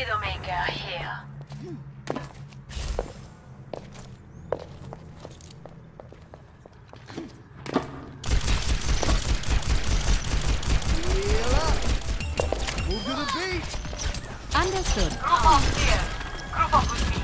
Widowmaker here. Move to the beat. Understood. Group up here. Group up with me.